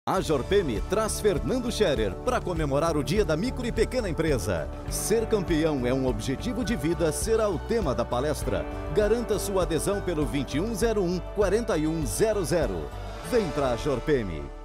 A Jorpemi traz Fernando Scherer para comemorar o Dia da Micro e Pequena Empresa. Ser campeão é um objetivo de vida, será o tema da palestra. Garanta sua adesão pelo 2101-4100. Vem pra Jorpemi.